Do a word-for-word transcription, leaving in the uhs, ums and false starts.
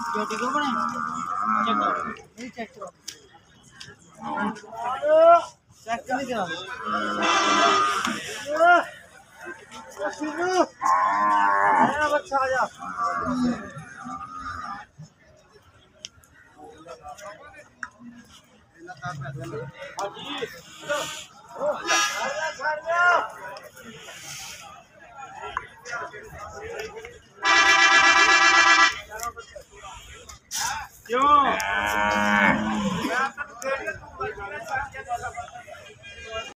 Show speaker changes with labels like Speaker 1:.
Speaker 1: चोटी को बने चेक करो नहीं चेक करो चेक नहीं करा आया बच्चा आजा क्यों